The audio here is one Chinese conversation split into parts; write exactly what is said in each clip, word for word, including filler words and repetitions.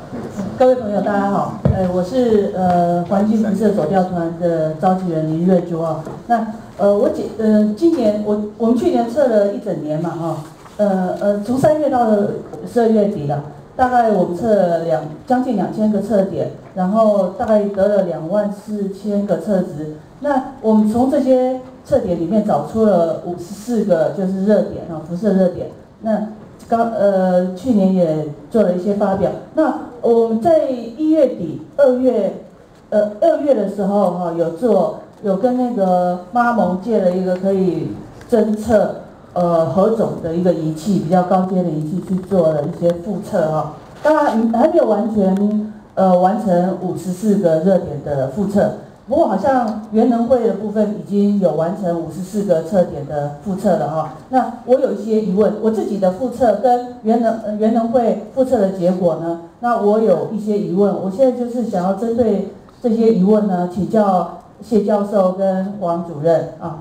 各位朋友，大家好，呃，我是呃环境辐射走调团的召集人林瑞珠啊。那呃，我今呃今年我我们去年测了一整年嘛哈，呃呃，从三月到十二月底了，大概我们测了两将近两千个测点，然后大概得了两万四千个测值。那我们从这些测点里面找出了五十四个就是热点啊，辐射热点。那刚呃去年也做了一些发表。那我们在一月底、二月呃二月的时候哈、哦，有做有跟那个妈盟借了一个可以侦测呃核种的一个仪器，比较高阶的仪器去做了一些复测哈、哦。当然还没有完全呃完成五十四个热点的复测。不过好像原能会的部分已经有完成五十四个测点的复测了哈。那我有一些疑问，我自己的复测跟原能呃原能会复测的结果呢，那我有一些疑问，我现在就是想要针对这些疑问呢，请教谢教授跟黄主任啊。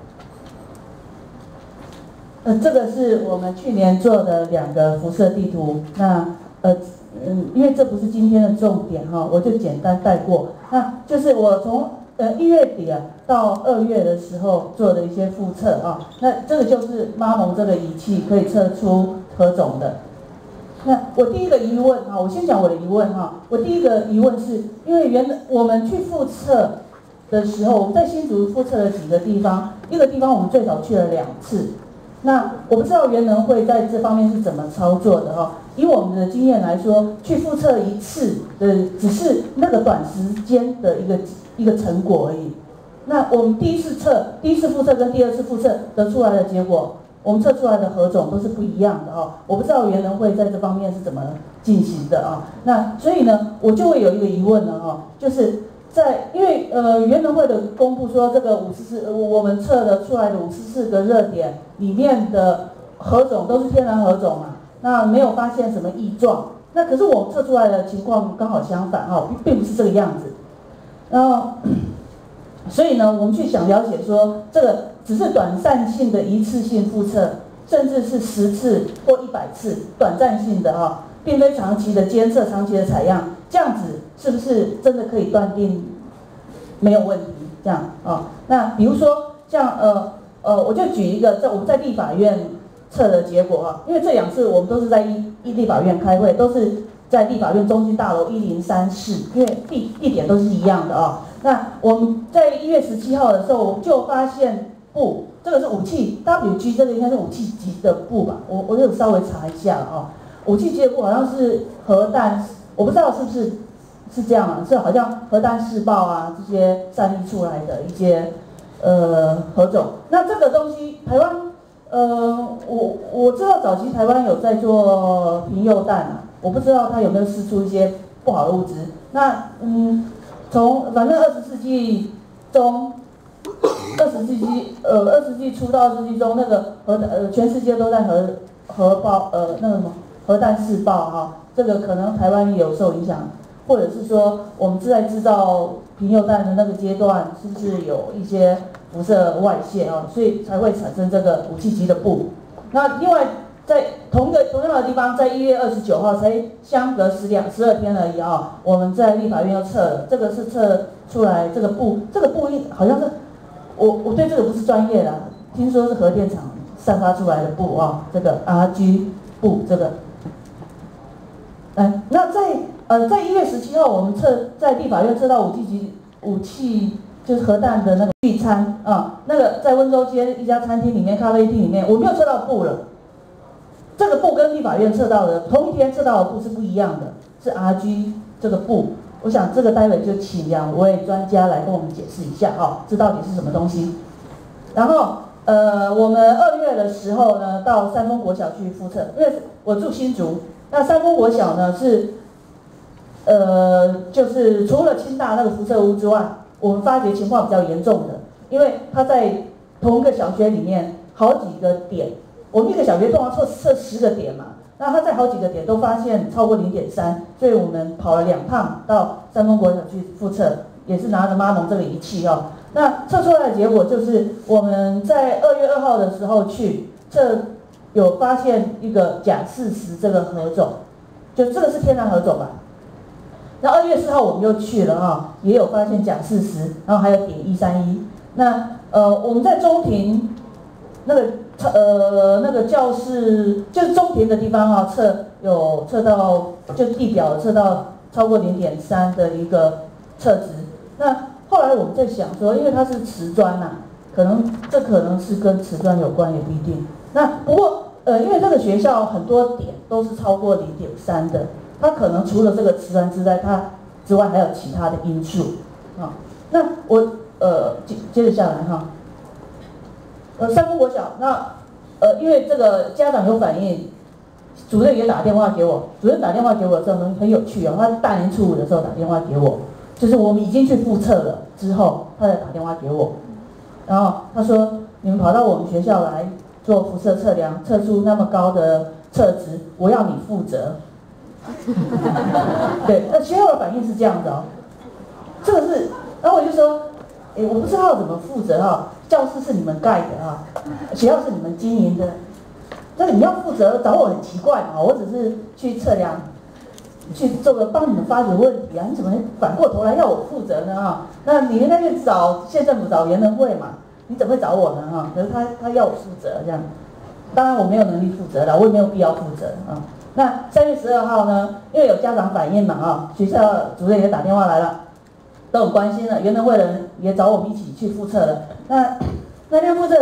呃，这个是我们去年做的两个辐射地图，那呃。嗯，因为这不是今天的重点哈，我就简单带过。那就是我从呃一月底啊到二月的时候做的一些复测啊，那这个就是妈盟这个仪器可以测出核种的。那我第一个疑问哈，我先讲我的疑问哈。我第一个疑问是因为原我们去复测的时候，我们在新竹复测了几个地方，一个地方我们最少去了两次。那我不知道原能会在这方面是怎么操作的哈。以我们的经验来说，去复测一次的只是那个短时间的一个一个成果而已。那我们第一次测，第一次复测跟第二次复测得出来的结果，我们测出来的核种都是不一样的哦。我不知道原能会在这方面是怎么进行的啊。那所以呢，我就会有一个疑问了哈，就是在因为呃原能会的公布说这个五十四，我们测的出来的五十四个热点里面的核种都是天然核种嘛。那没有发现什么异状，那可是我测出来的情况刚好相反哈，并不是这个样子。然后，所以呢，我们去想了解说，这个只是短暂性的一次性复测，甚至是十次或一百次短暂性的哈，并非长期的监测、长期的采样，这样子是不是真的可以断定没有问题？这样啊？那比如说像呃呃，我就举一个，在我们在立法院测的结果啊，因为这两次我们都是在一一立法院开会，都是在立法院中心大楼一零三室，因为地地点都是一样的啊。那我们在一月十七号的时候，我们就发现钚，这个是武器 W G， 这个应该是武器级的钚吧？我我有稍微查一下啊，武器级的钚好像是核弹，我不知道是不是是这样啊，是好像核弹试爆啊这些散溢出来的一些呃核种。那这个东西台湾。呃，我我知道早期台湾有在做平铀弹啊，我不知道它有没有释出一些不好的物质。那嗯，从反正二十世纪中，二十世纪呃二十世纪初到二十世纪中，那个核呃全世界都在核核爆呃那个什么核弹试爆哈、啊，这个可能台湾也有受影响，或者是说我们是在制造平铀弹的那个阶段，是不是有一些辐射外泄啊，所以才会产生这个武器级的钚。那另外，在同一个同样的地方，在一月二十九号才相隔十两十二天而已啊，我们在立法院又测了，这个是测出来这个钚，这个钚好像是我我对这个不是专业的，听说是核电厂散发出来的钚啊，这个 R G 钚这个。嗯，那在呃在一月十七号，我们测在立法院测到武器级武器。就是核弹的那个聚餐啊，那个在温州街一家餐厅里面、咖啡厅里面，我没有测到钚了。这个钚跟立法院测到的同一天测到的钚是不一样的，是 R G 这个钚。我想这个待会就请两位专家来跟我们解释一下啊，这到底是什么东西。然后呃，我们二月的时候呢，到三丰国小去复测，因为我住新竹，那三丰国小呢是呃，就是除了清大那个辐射屋之外。我们发觉情况比较严重的，因为它在同一个小学里面好几个点，我们一个小学通常测测十个点嘛，那它在好几个点都发现超过零点三，所以我们跑了两趟到三丰国小去复测，也是拿着妈盟这个仪器哦。那测出来的结果就是我们在二月二号的时候去测，有发现一个钾四十这个核种，就这个是天然核种吧？ 那二月四号我们又去了哈，也有发现钾四十，然后还有碘一三一。那呃我们在中庭那个呃那个教室就是中庭的地方哈，测有测到就地表测到超过零点三的一个测值。那后来我们在想说，因为它是瓷砖呐、啊，可能这可能是跟瓷砖有关，也不一定。那不过呃因为这个学校很多点都是超过零点三的。它可能除了这个瓷砖之外，它之外还有其他的因素啊。那我呃接接着下来哈，呃三丰国小那呃因为这个家长有反映，主任也打电话给我，主任打电话给我之后很很有趣哦，他大年初五的时候打电话给我，就是我们已经去复测了之后，他再打电话给我，然后他说你们跑到我们学校来做辐射测量，测出那么高的测值，我要你负责。对，那学校的反应是这样的哦，这个是，然后我就说，哎，我不知道怎么负责哈、哦，教室是你们盖的哈、哦，学校是你们经营的，那你们要负责找我很奇怪啊、哦，我只是去测量，去做个帮你们发掘问题啊，你怎么反过头来要我负责呢哈？那你应该去找县政府找原能会嘛，你怎么会找我呢哈？可是他他要我负责这样，当然我没有能力负责了，我也没有必要负责啊。那三月十二号呢，因为有家长反映嘛啊，学校主任也打电话来了，都很关心了，原能会人也找我们一起去复测了。那那天复测，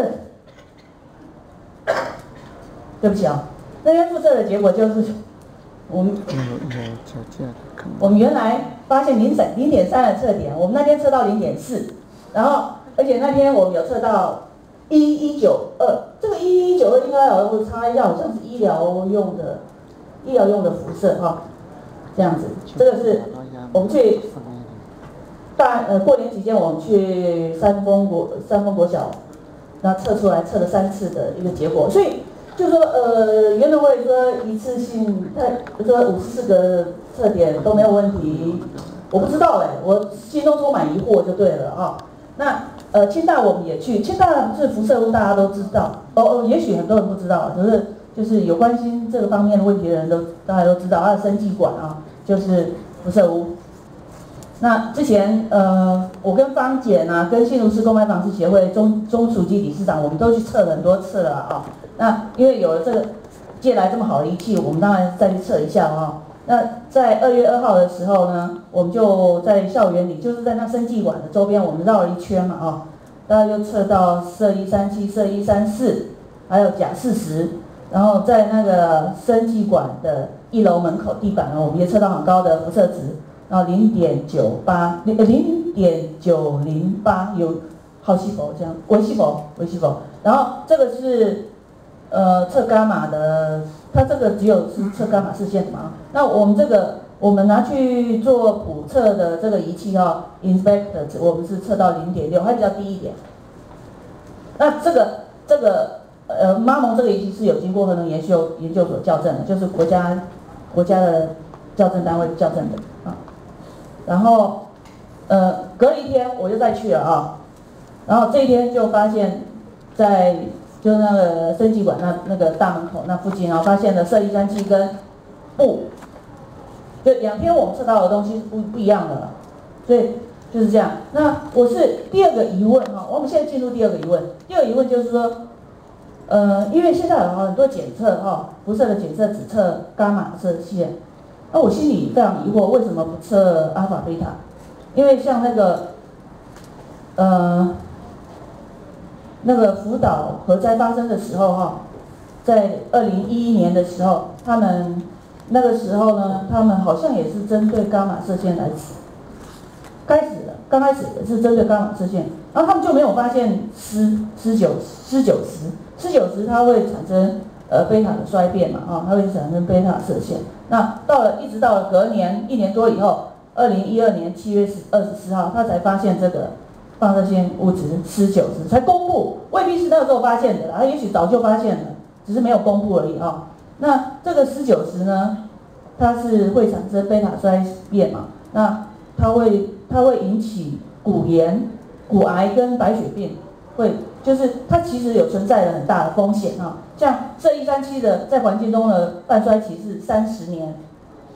对不起啊，那天复测的结果就是我们我们原来发现零零点三的测点，我们那天测到零点四，然后而且那天我们有测到一一九二，这个一一九二应该我查一下，好像是医疗用的。医疗用的辐射哈，这样子，这个是我们去大呃过年期间我们去三丰国三丰国小，那测出来测了三次的一个结果，所以就说呃原能会说一次性他说五十四个测点都没有问题，我不知道哎，我心中充满疑惑就对了啊。那呃清大我们也去，清大是辐射屋大家都知道，哦哦，也许很多人不知道，可是。就是有关心这个方面的问题的人都大家都知道，它的生技馆啊，就是辐射屋。那之前呃，我跟方检啊，跟新竹市公开防治协会中中署级理事长，我们都去测了很多次了啊。那因为有了这个借来这么好的仪器，我们当然再去测一下啊。那在二月二号的时候呢，我们就在校园里，就是在那生技馆的周边，我们绕了一圈嘛啊，大概就测到铯一三七、铯一三四，还有钾四十。然后在那个生技馆的一楼门口地板呢，我们也测到很高的辐射值，然后零点九八，零零点九零八有好细胞这样，微细胞，微细胞。然后这个是呃测伽马的，它这个只有是测伽马视线嘛。那我们这个我们拿去做普测的这个仪器哈、哦、，Inspector 我们是测到零点六，还比较低一点。那这个这个。呃，妈蒙这个仪器是有经过核能研究研究所校正的，就是国家国家的校正单位校正的啊。然后呃，隔了一天我就再去了啊。然后这一天就发现，在就那个生技馆那那个大门口那附近啊，发现了铯一三七跟钚，就两天我们测到的东西是不不一样的了，所以就是这样。那我是第二个疑问哈，我们现在进入第二个疑问，第二个疑问就是说。呃，因为现在有很多检测哈，辐射的检测只测伽马射线，那我心里非常疑惑，为什么不测阿尔法、贝塔？因为像那个，呃，那个福岛核灾发生的时候哈，在二零一一年的时候，他们那个时候呢，他们好像也是针对伽马射线来开始的，刚开始也是针对伽马射线，然后他们就没有发现铯铯九铯九十。铯九十它会产生呃贝塔的衰变嘛，啊、哦，它会产生贝塔射线。那到了一直到了隔年一年多以后，二零一二年七月二十四号，他才发现这个放射性物质铯九十，才公布，未必是那个时候发现的啦，他也许早就发现了，只是没有公布而已啊、哦。那这个铯九十呢，它是会产生贝塔衰变嘛，那它会它会引起骨炎、骨癌跟白血病。会就是它其实有存在着很大的风险啊，像铯一三七的在环境中的半衰期是三十年，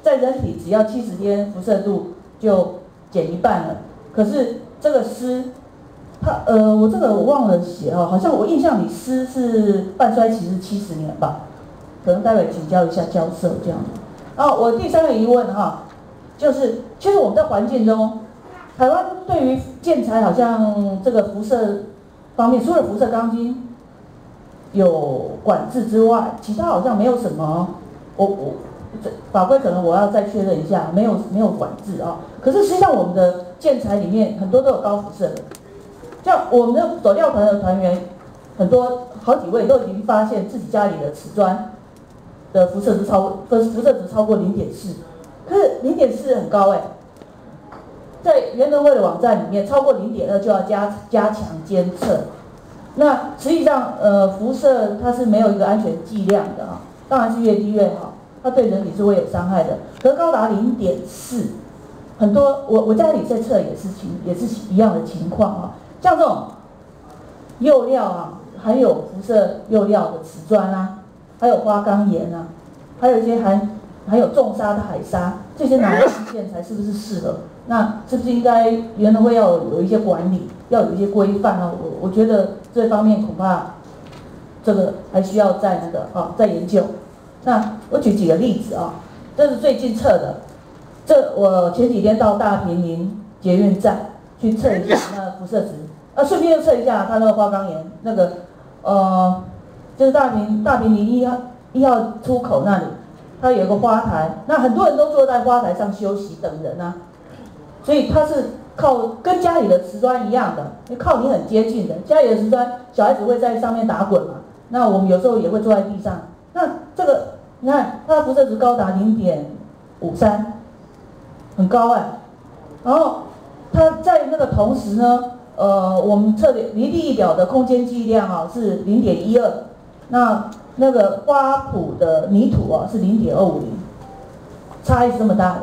在人体只要七十天辐射度就减一半了。可是这个湿，它呃，我这个我忘了写哦，好像我印象里湿是半衰期是七十年吧，可能待会请教一下教授这样。然后我第三个疑问哈，就是其实我们在环境中，台湾对于建材好像这个辐射方面，除了辐射钢筋有管制之外，其他好像没有什么，我我法规可能我要再确认一下，没有没有管制啊。可是实际上我们的建材里面很多都有高辐射的，像我们的走料团的团员，很多好几位都已经发现自己家里的瓷砖的辐射值超辐辐射值超过零点四，可是零点四很高哎，在原能会的网站里面，超过零点二就要加加强监测。那实际上，呃，辐射它是没有一个安全剂量的啊，当然是越低越好，它对人体是会有伤害的。可是高达零点四，很多我我家里在测也是情也是一样的情况啊，像这种釉料啊，含有辐射釉料的瓷砖啊，还有花岗岩啊，还有一些含含有重砂的海砂，这些拿来砌建材是不是适合？那是不是应该原能会要有一些管理，要有一些规范啊？我我觉得这方面恐怕这个还需要再那个啊再研究。那我举几个例子啊，这是最近测的，这我前几天到大坪林捷运站去测一下那辐射值，啊顺便又测一下它那个花岗岩那个呃，就是大坪大坪林一号一号出口那里，它有一个花台，那很多人都坐在花台上休息等人啊。所以它是靠跟家里的瓷砖一样的，靠你很接近的。家里的瓷砖，小孩子会在上面打滚嘛，那我们有时候也会坐在地上。那这个你看，它的辐射值高达零点五三，很高哎。然后它在那个同时呢，呃，我们测离地仪表的空间剂量啊是零点一二，那那个花圃的泥土啊是零点二五零，差异是这么大的。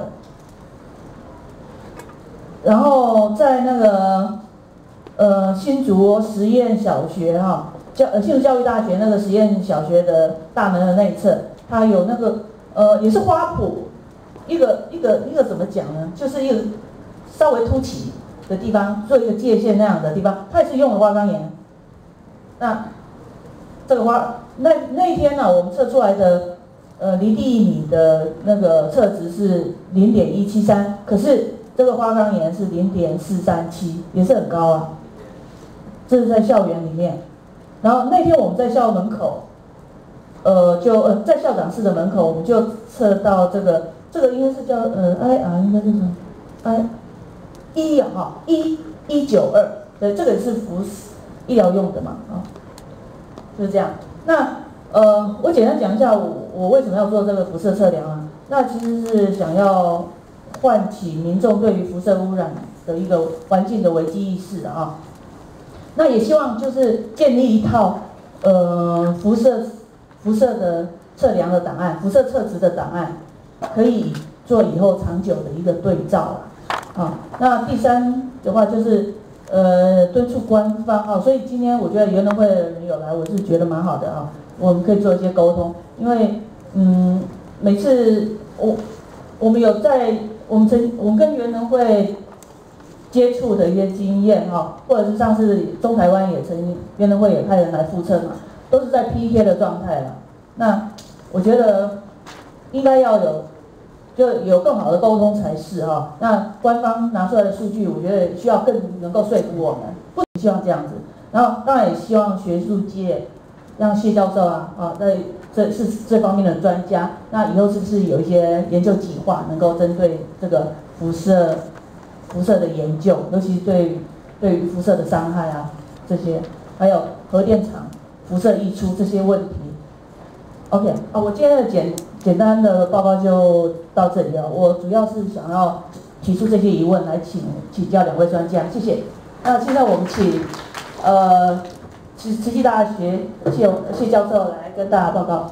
然后在那个呃新竹实验小学哈，教呃新竹教育大学那个实验小学的大门的内侧，它有那个呃也是花圃，一个一个一个怎么讲呢？就是一个稍微凸起的地方，做一个界限那样的地方，它也是用了花岗岩。那这个花那那一天呢、啊，我们测出来的呃离地米的那个测值是零点一七三，可是这个花岗岩是零点四三七，也是很高啊。这是在校园里面，然后那天我们在校门口，呃，就呃在校长室的门口，我们就测到这个，这个应该是叫呃 I R 应该是什么 I 一啊哈一一九二，对，这个是服医疗用的嘛啊，就是这样。那呃，我简单讲一下我我为什么要做这个辐射测量啊？那其实是想要唤起民众对于辐射污染的一个环境的危机意识啊。那也希望就是建立一套呃辐射辐射的测量的档案，辐射测值的档案，可以做以后长久的一个对照了。啊，那第三的话就是呃敦促官方啊，所以今天我觉得原能会的人有来，我是觉得蛮好的啊，我们可以做一些沟通，因为嗯每次我我们有在我们曾我们跟原能会接触的一些经验哈，或者是上次中台湾也曾原能会也派人来复测嘛，都是在 P K 的状态了。那我觉得应该要有就有更好的沟通才是哈。那官方拿出来的数据，我觉得需要更能够说服我们，不仅希望这样子，然后当然也希望学术界让谢教授啊啊在这是这方面的专家，那以后是不是有一些研究计划能够针对这个辐射辐射的研究，尤其对对于辐射的伤害啊这些，还有核电厂辐射溢出这些问题。OK 啊，我今天的简简单的报告就到这里了。我主要是想要提出这些疑问来请请教两位专家，谢谢。那现在我们请呃慈慈济大学谢谢教授来跟大家报告。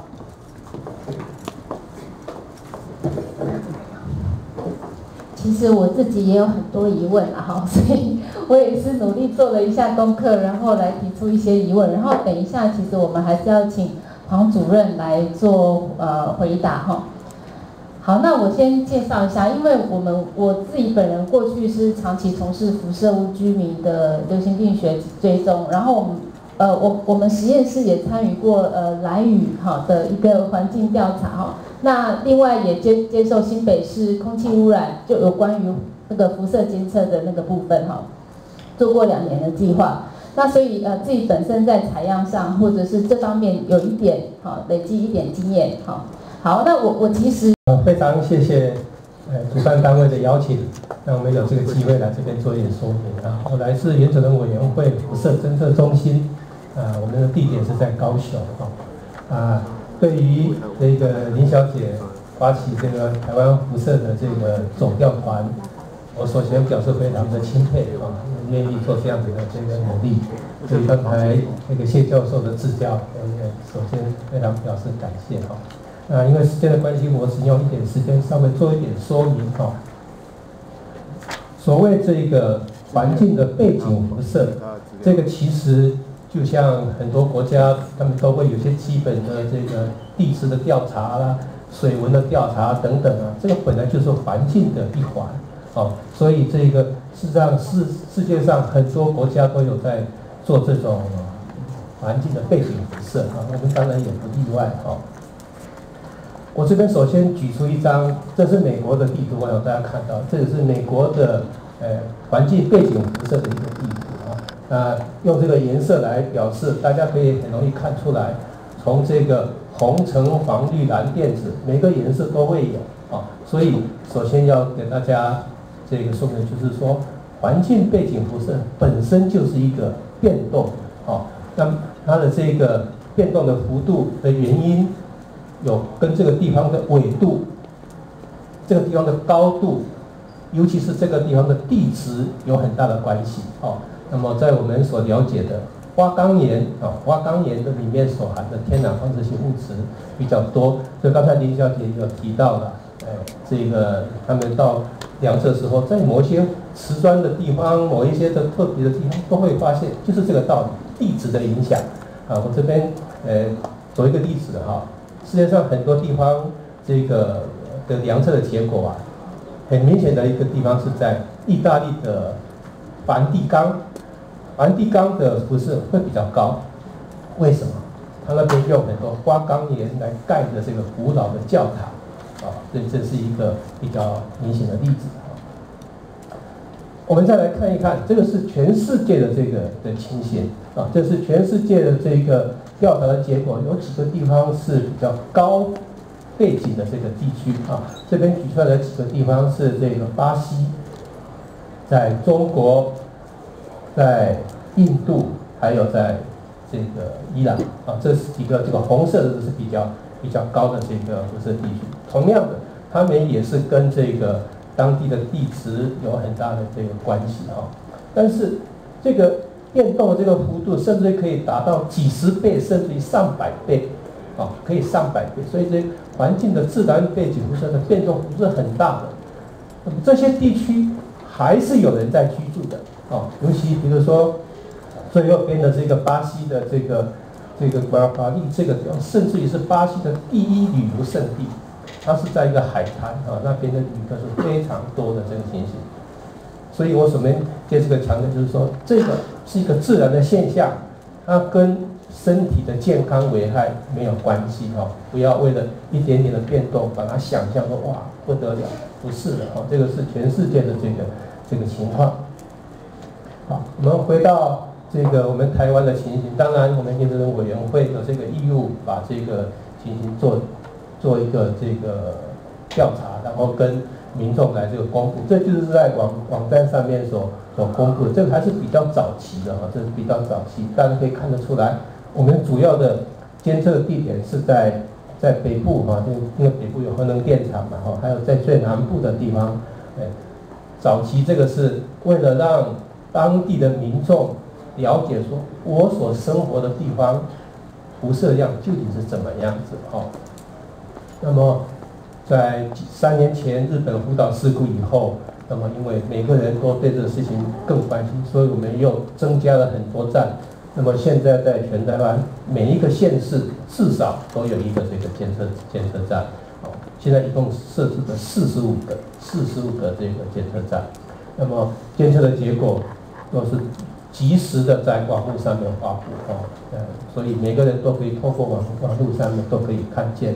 其实我自己也有很多疑问啊，哈，所以我也是努力做了一下功课，然后来提出一些疑问。然后等一下，其实我们还是要请黄主任来做呃回答哈。 好，那我先介绍一下，因为我们我自己本人过去是长期从事辐射物居民的流行病学追踪，然后我们呃我我们实验室也参与过呃兰屿哈的一个环境调查哈，那另外也接接受新北市空气污染就有关于那个辐射监测的那个部分哈，做过两年的计划。那所以呃自己本身在采样上或者是这方面有一点好累积一点经验好。好，那我我其实呃非常谢谢呃主办单位的邀请，让我们有这个机会来这边做一点说明啊。我来自原子能委员会辐射侦测中心，啊，我们的地点是在高雄啊。啊，对于这个林小姐发起这个台湾辐射的这个走调团，我首先表示非常的钦佩啊，愿意做这样子的这个努力。对于刚才那个谢教授的指教，我也首先非常表示感谢哈。啊，因为时间的关系，我只用一点时间稍微做一点说明哈。所谓这个环境的背景辐射，这个其实就像很多国家，他们都会有些基本的这个地质的调查啦、水文的调查等等啊，这个本来就是环境的一环哦。所以这个事实上世世界上很多国家都有在做这种环境的背景辐射啊，我们当然也不例外哦。我这边首先举出一张，这是美国的地图，让大家看到，这个是美国的呃环境背景辐射的一个地图啊。那用这个颜色来表示，大家可以很容易看出来，从这个红、橙、黄、绿、蓝、靛、紫，每个颜色都会有啊。所以首先要给大家这个说明，就是说环境背景辐射本身就是一个变动啊。那它的这个变动的幅度的原因，有跟这个地方的纬度、这个地方的高度，尤其是这个地方的地质有很大的关系哦。那么在我们所了解的花岗岩啊，花岗岩的里面所含的天然放射性物质比较多，所以刚才林小姐有提到了，哎，这个他们到量测时候，在某一些瓷砖的地方、某一些的特别的地方，都会发现就是这个道理，地质的影响啊。我这边呃走一个例子哈。世界上很多地方这个的量测的结果啊，很明显的一个地方是在意大利的梵蒂冈，梵蒂冈的辐射会比较高，为什么？它那边用很多花岗岩来盖的这个古老的教堂，啊，所以这是一个比较明显的例子啊。我们再来看一看，这个是全世界的这个的情形啊，这是全世界的这个调查的结果，有几个地方是比较高背景的这个地区啊。这边举出来的几个地方是这个巴西，在中国，在印度，还有在这个伊朗啊，这是几个这个红色的是比较比较高的这个辐射地区。同样的，他们也是跟这个当地的地质有很大的这个关系啊。但是这个变动的这个幅度，甚至可以达到几十倍，甚至于上百倍，啊，可以上百倍。所以这环境的自然背景辐射的变动幅度是很大的。那么这些地区还是有人在居住的，啊，尤其比如说最右边的这个巴西的这个这个瓜拉巴利这个地方，甚至于是巴西的第一旅游胜地，它是在一个海滩啊，那边的旅客是非常多的这个情形。所以我所面借这个强调就是说，这个是一个自然的现象，它跟身体的健康危害没有关系哈，不要为了一点点的变动，把它想象说哇不得了，不是的哈，这个是全世界的这个这个情况。好，我们回到这个我们台湾的情形，当然我们原子能委员会有这个义务把这个情形做做一个这个调查，然后跟民众来这个公布，这就是在网网站上面所所公布的，这个还是比较早期的哈，这是比较早期，大家可以看得出来，我们主要的监测地点是在在北部哈，因为北部有核能电厂嘛哈，还有在最南部的地方，哎，早期这个是为了让当地的民众了解说，我所生活的地方辐射量究竟是怎么样子哈，那么。在三年前日本福岛事故以后，那么因为每个人都对这个事情更关心，所以我们又增加了很多站。那么现在在全台湾每一个县市至少都有一个这个监测监测站。哦， 现在一共设置了四十五个四十五个这个监测站，那么监测的结果都是及时的在网络上面发布哦，呃，所以每个人都可以透过网网络上面都可以看见。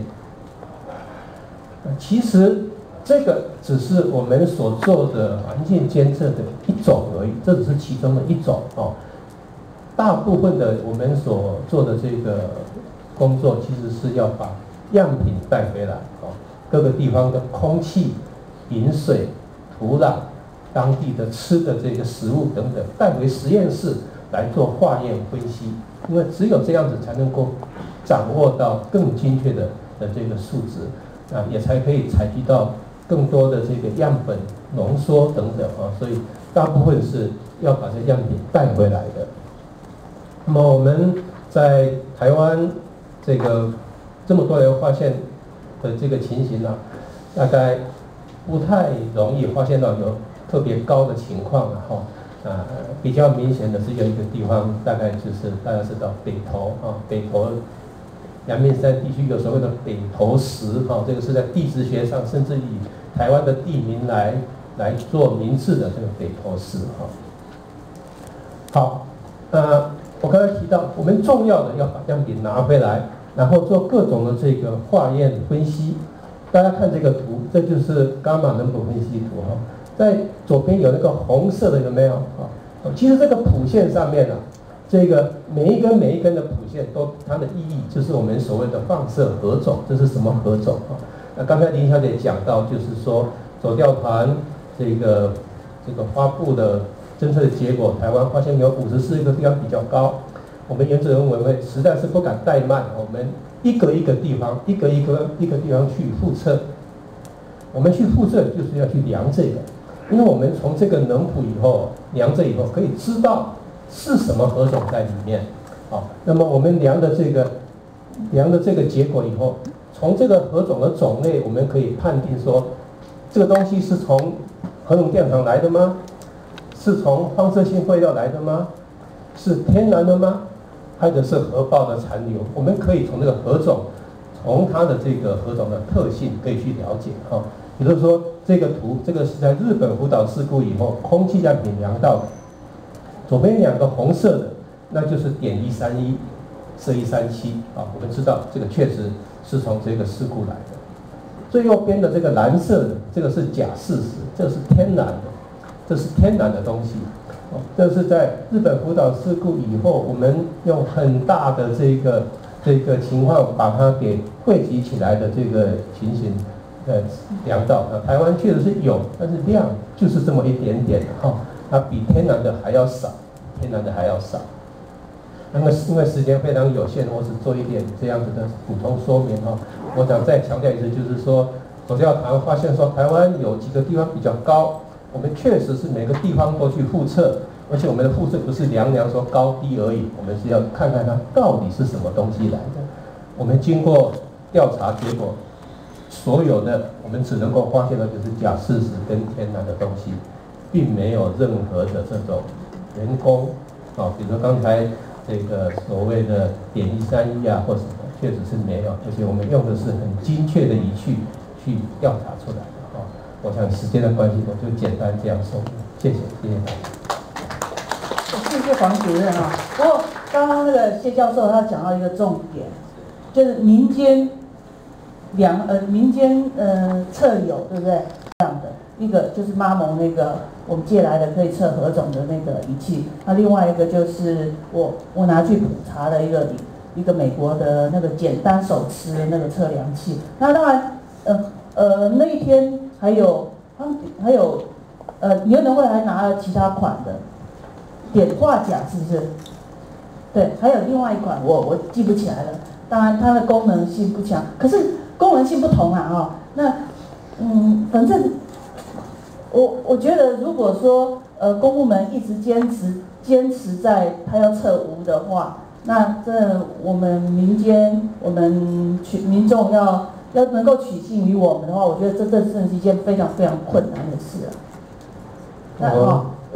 其实这个只是我们所做的环境监测的一种而已，这只是其中的一种哦。大部分的我们所做的这个工作，其实是要把样品带回来哦，各个地方的空气、饮水、土壤、当地的吃的这个食物等等，带回实验室来做化验分析，因为只有这样子才能够掌握到更精确的的这个数值。啊，也才可以采集到更多的这个样本浓缩等等啊，所以大部分是要把这样品带回来的。那么我们在台湾这个这么多人发现的这个情形呢、啊，大概不太容易发现到有特别高的情况了哈。啊，比较明显的是有一个地方，大概就是大家知道北投啊，北投。阳明山地区有所谓的北投石，哈，这个是在地质学上，甚至以台湾的地名来来做名字的这个北投石，哈。好，呃，我刚才提到，我们重要的要把样品拿回来，然后做各种的这个化验分析。大家看这个图，这就是伽马能谱分析图，哈，在左边有那个红色的，有没有？啊，其实这个谱线上面呢、啊。这个每一根每一根的谱线都它的意义就是我们所谓的放射核种，这是什么核种啊？那刚才林小姐讲到，就是说走调团这个这个发布的侦测的结果，台湾发现有五十四个地方比较高，我们原子能委员会实在是不敢怠慢，我们一个一个地方一个一个一个地方去复测，我们去复测就是要去量这个，因为我们从这个能谱以后量这以后可以知道。是什么核种在里面？好，那么我们量的这个量的这个结果以后，从这个核种的种类，我们可以判定说，这个东西是从核能电厂来的吗？是从放射性废料来的吗？是天然的吗？或者是核爆的残留？我们可以从这个核种，从它的这个核种的特性可以去了解哈。比如说这个图，这个是在日本福岛事故以后空气样品量到的。左边两个红色的，那就是碘一三一、铯一三七啊，我们知道这个确实是从这个事故来的。最右边的这个蓝色的，这个是钾四十，这是天然的，这是天然的东西。哦，这是在日本福岛事故以后，我们用很大的这个这个情况把它给汇集起来的这个情形，呃，量到啊，台湾确实是有，但是量就是这么一点点哈。哦，它比天然的还要少，天然的还要少。那么因为时间非常有限，我只做一点这样子的补充说明哈。我想再强调一次，就是说，走调团发现说台湾有几个地方比较高，我们确实是每个地方都去复测，而且我们的复测不是量量说高低而已，我们是要看看它到底是什么东西来的。我们经过调查结果，所有的我们只能够发现的就是钾四十跟天然的东西。并没有任何的这种人工啊，比如说刚才这个所谓的碘一三一啊或什么，确实是没有，而且我们用的是很精确的仪器去调查出来的啊。我想时间的关系，我就简单这样说，谢谢，谢谢大家。 谢谢黄主任啊。不过刚刚那个谢教授他讲到一个重点，就是民间量呃民间呃测有，对不对？这样的。一个就是妈蒙那个我们借来的可以测核种的那个仪器，那另外一个就是我我拿去普查的一个一个美国的那个简单手持的那个测量器。那当然，呃呃那一天还有还有呃原能会还拿了其他款的碘化钾是不是？对，还有另外一款我我记不起来了。当然它的功能性不强，可是功能性不同啊哦。那嗯反正。我我觉得，如果说呃公部门一直坚持坚持在他要测无的话，那这我们民间我们取民众要要能够取信于我们的话，我觉得这这真的是一件非常非常困难的事啊。那哦，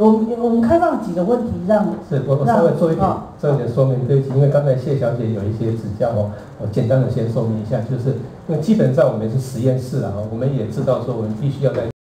我们我们开放几个问题让是我我稍微做一点做一点说明，对不起，因为刚才谢小姐有一些指教哦，我简单的先说明一下，就是因为基本上我们是实验室啊，我们也知道说我们必须要在